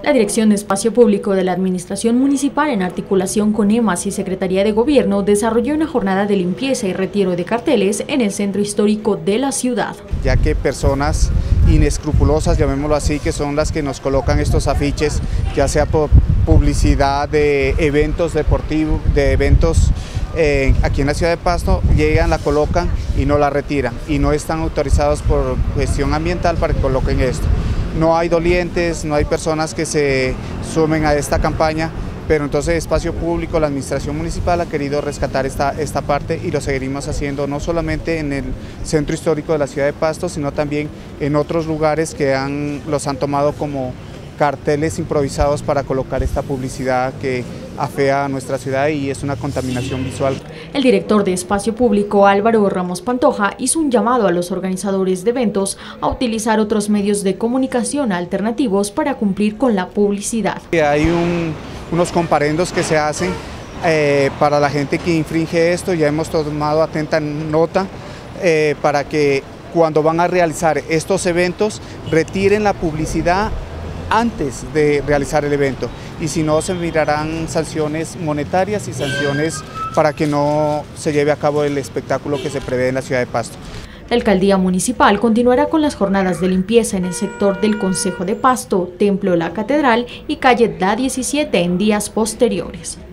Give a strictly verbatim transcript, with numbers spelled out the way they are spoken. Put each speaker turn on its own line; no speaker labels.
La Dirección de Espacio Público de la Administración Municipal, en articulación con EMAS y Secretaría de Gobierno, desarrolló una jornada de limpieza y retiro de carteles en el centro histórico de la ciudad.
Ya que personas inescrupulosas, llamémoslo así, que son las que nos colocan estos afiches, ya sea por publicidad de eventos deportivos, de eventos eh, aquí en la ciudad de Pasto, llegan, la colocan y no la retiran, y no están autorizados por cuestión ambiental para que coloquen esto. No hay dolientes, no hay personas que se sumen a esta campaña, pero entonces Espacio Público, la Administración Municipal ha querido rescatar esta, esta parte y lo seguiremos haciendo no solamente en el centro histórico de la ciudad de Pasto, sino también en otros lugares que han, los han tomado como carteles improvisados para colocar esta publicidad que afea a nuestra ciudad y es una contaminación visual.
El director de Espacio Público, Álvaro Ramos Pantoja, hizo un llamado a los organizadores de eventos a utilizar otros medios de comunicación alternativos para cumplir con la publicidad.
Hay un, unos comparendos que se hacen eh, para la gente que infringe esto, ya hemos tomado atenta nota eh, para que cuando van a realizar estos eventos retiren la publicidad antes de realizar el evento, y si no se mirarán sanciones monetarias y sanciones para que no se lleve a cabo el espectáculo que se prevé en la ciudad de Pasto.
La Alcaldía Municipal continuará con las jornadas de limpieza en el sector del Concejo de Pasto, Templo La Catedral y calle Da diecisiete en días posteriores.